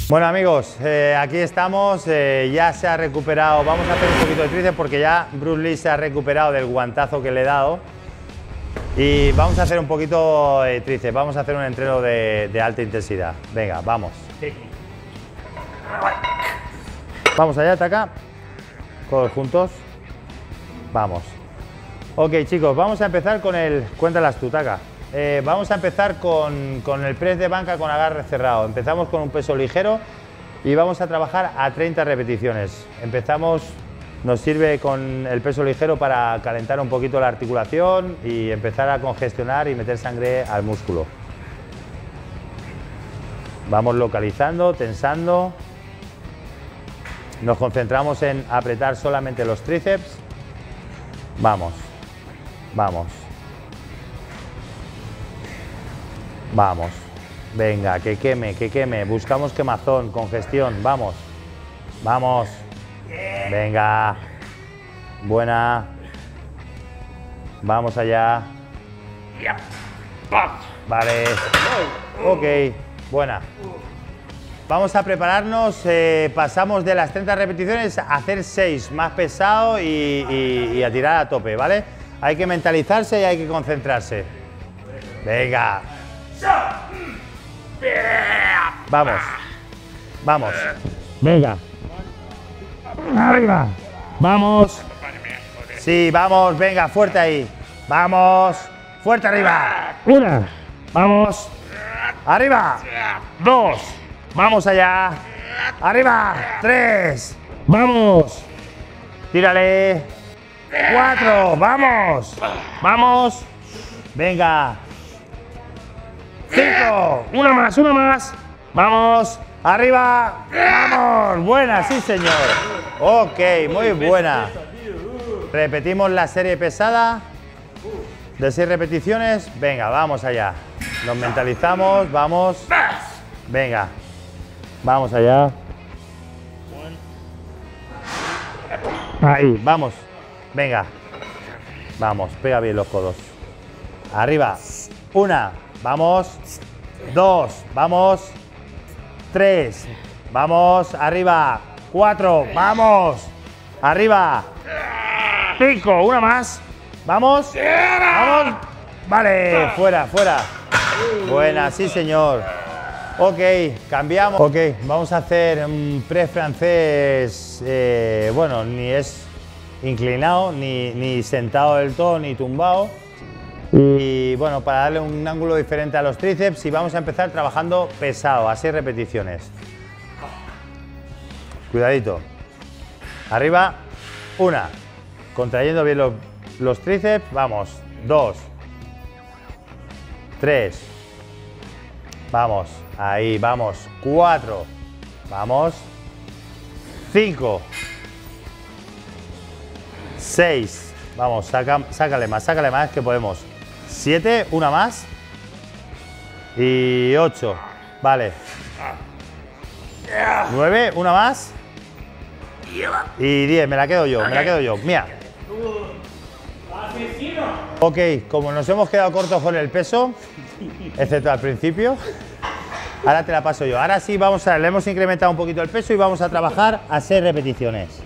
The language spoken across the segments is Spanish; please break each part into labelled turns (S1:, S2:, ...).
S1: Bueno amigos, aquí estamos, ya se ha recuperado, vamos a hacer un poquito de tríceps porque ya Bruce Lee se ha recuperado del guantazo que le he dado y vamos a hacer un poquito de tríceps, vamos a hacer un entreno de alta intensidad. Venga, vamos. Vamos allá, ataca, todos juntos, vamos. Ok chicos, vamos a empezar con el, cuéntalas tú, Taka. Vamos a empezar con el press de banca con agarre cerrado. Empezamos con un peso ligero y vamos a trabajar a 30 repeticiones. Empezamos, nos sirve con el peso ligero para calentar un poquito la articulación y empezar a congestionar y meter sangre al músculo. Vamos localizando, tensando. Nos concentramos en apretar solamente los tríceps. Vamos, vamos. Vamos, venga, que queme, buscamos quemazón, congestión, vamos, vamos, venga, buena, vamos allá, vale, ok, buena. Vamos a prepararnos, pasamos de las 30 repeticiones a hacer 6, más pesado y a tirar a tope, ¿vale? Hay que mentalizarse y hay que concentrarse. Venga. Vamos, vamos, venga, arriba, vamos, sí, vamos, venga, fuerte ahí, vamos, fuerte arriba, una, vamos, arriba, 2, vamos allá, arriba, 3, vamos, tírale, 4, vamos, vamos, venga. 5, una más, vamos, arriba, vamos, buena, sí señor, ok, muy buena. Repetimos la serie pesada de 6 repeticiones, venga, vamos allá, nos mentalizamos, vamos, venga, vamos allá, ahí, vamos, venga, vamos, pega bien los codos, arriba, 1, vamos, 2, vamos, 3, vamos, arriba, 4, vamos, arriba, 5, una más, vamos, vamos, vale, fuera, fuera, buena, sí señor, ok, cambiamos, ok, vamos a hacer un press francés, bueno, ni es inclinado, ni sentado del todo, ni tumbado. Y bueno, para darle un ángulo diferente a los tríceps y vamos a empezar trabajando pesado, a 6 repeticiones. Cuidadito. Arriba, 1. Contrayendo bien los tríceps, vamos. 2. 3. Vamos, ahí, vamos. 4. Vamos. 5. 6. Vamos, sácale más que podemos. 7, una más. Y 8, vale. 9, una más. Y 10, me la quedo yo, mía. Ok, como nos hemos quedado cortos con el peso, excepto al principio, ahora te la paso yo. Ahora sí, le hemos incrementado un poquito el peso y vamos a trabajar a 6 repeticiones.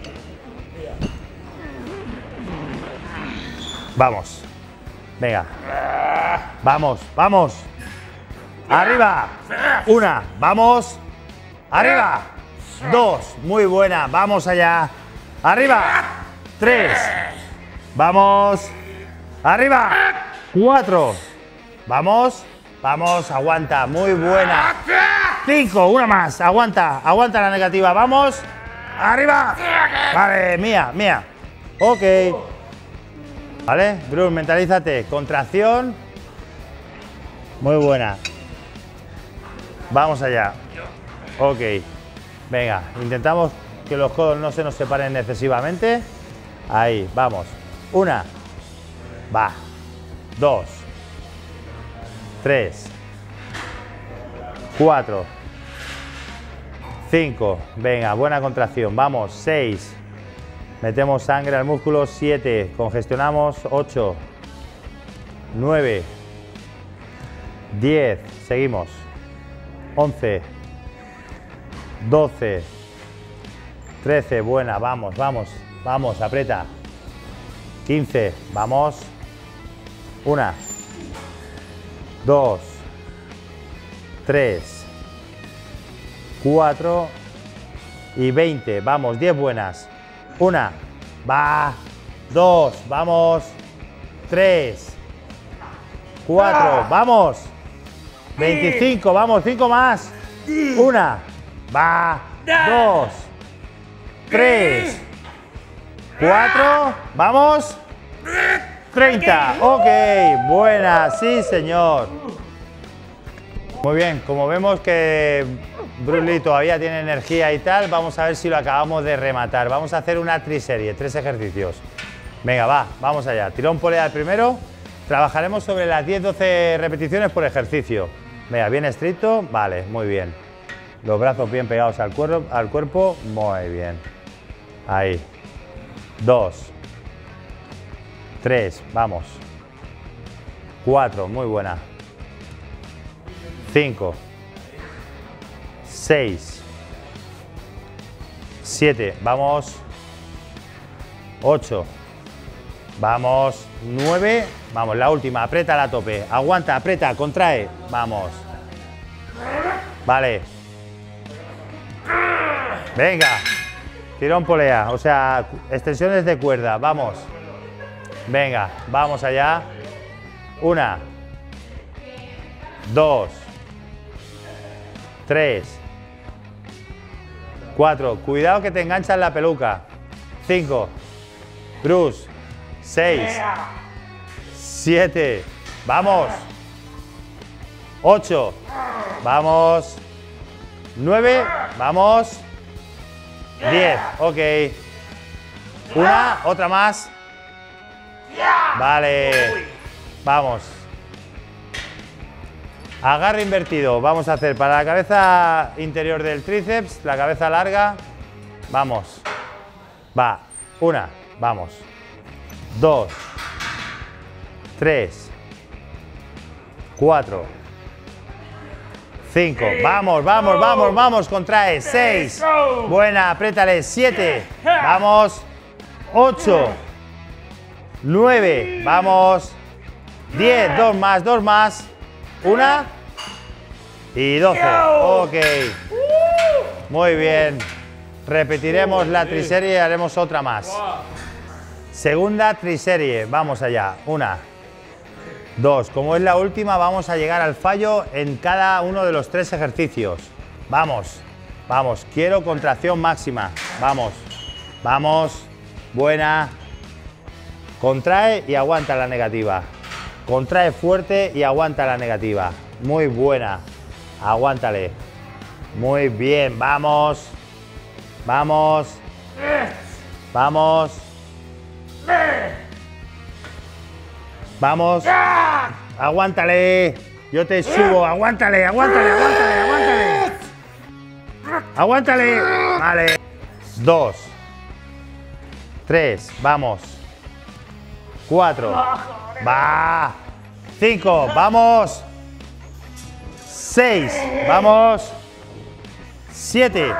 S1: Vamos. Venga. Vamos, vamos. Arriba. 1, vamos. Arriba. 2, muy buena. Vamos allá. Arriba. 3. Vamos. Arriba. 4. Vamos. Vamos, aguanta. Muy buena. 5, una más. Aguanta, aguanta la negativa. Vamos. Arriba. Vale, mía. Ok. ¿Vale? Bruce, mentalízate. Contracción. Muy buena. Vamos allá. Ok. Venga, intentamos que los codos no se nos separen excesivamente. Ahí, vamos. 1. Va. 2. 3. 4. 5. Venga, buena contracción. Vamos. 6. Metemos sangre al músculo, 7, congestionamos, 8, 9, 10, seguimos, 11, 12, 13, buena, vamos, vamos, vamos, aprieta. 15, vamos. 1, 2, 3, 4 y 20, vamos, 10 buenas. 1, va, 2, vamos, 3, 4, vamos, 25, vamos, 5 más. 1, va, 2, 3, 4, vamos, 30, ok, buena, sí señor. Muy bien, como vemos que Bruce Lee todavía tiene energía y tal, vamos a ver si lo acabamos de rematar. Vamos a hacer una triserie, 3 ejercicios. Venga, va, vamos allá. Tirón polea el primero. Trabajaremos sobre las 10-12 repeticiones por ejercicio. Venga, bien estricto, vale, muy bien. Los brazos bien pegados al cuerpo, muy bien. Ahí. 2, 3, vamos. 4, muy buena. 5, 6, 7, vamos. 8, vamos. 9, vamos, la última, aprieta a tope. Aguanta, aprieta, contrae, vamos. Vale. Venga. Tirón polea, o sea, extensiones de cuerda, vamos. Venga, vamos allá. 1, 2, 3, 4. Cuidado que te enganchan la peluca. 5. Bruce. 6. 7. Vamos. 8. Vamos. 9. Vamos. 10. Ok. Una. Otra más. Vale. Vamos. Agarre invertido. Vamos a hacer para la cabeza interior del tríceps, la cabeza larga. Vamos. Va. 1. Vamos. 2. 3. 4. 5. Vamos, vamos, vamos, vamos. Contrae. 6. Buena. Apriétale. 7. Vamos. 8. 9. Vamos. 10. 2 más, 2 más. 1 y 12. Ok. Muy bien. Repetiremos la triserie y haremos otra más. Segunda triserie. Vamos allá. 1, 2. Como es la última, vamos a llegar al fallo en cada uno de los 3 ejercicios. Vamos. Vamos. Quiero contracción máxima. Vamos. Vamos. Buena. Contrae y aguanta la negativa. Contrae fuerte y aguanta la negativa. Muy buena. Aguántale. Muy bien. Vamos. Vamos. Vamos. Vamos. Aguántale. Yo te subo. Aguántale, aguántale, aguántale, aguántale. Aguántale. Vale. 2. 3. Vamos. 4. Va. 5. Vamos. 6. Vamos. 7.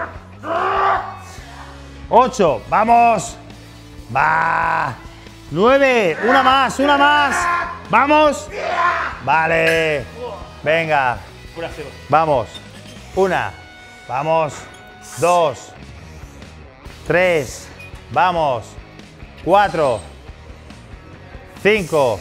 S1: 8. Vamos. Va. 9. Una más, una más. Vamos. Vale. Venga. Vamos. 1. Vamos. 2. 3. Vamos. 4. 5.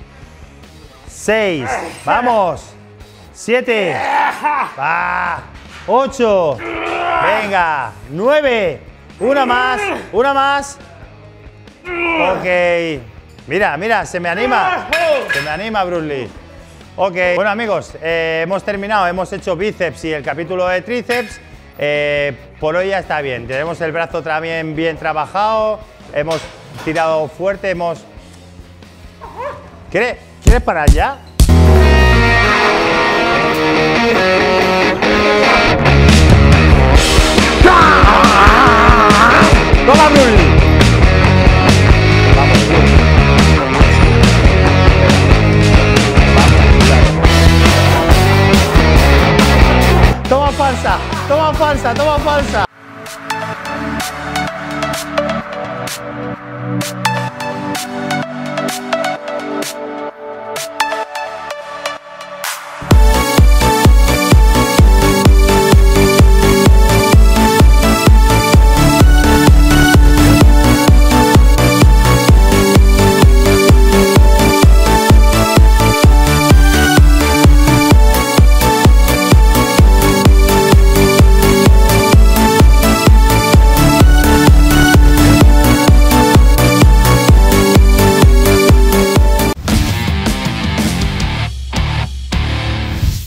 S1: 6. Vamos. 7. Va. 8. Venga. 9. Una más. Una más. Ok. Mira, mira, se me anima. Se me anima, Bruce Lee. Ok. Bueno, amigos, hemos terminado. Hemos hecho bíceps y el capítulo de tríceps. Por hoy ya está bien. Tenemos el brazo también bien trabajado. Hemos tirado fuerte. Hemos... ¿Quieres parar ya? ¡Toma, Bruce Lee! Vamos, Bruce. Vamos. Toma falsa. Toma falsa, toma falsa.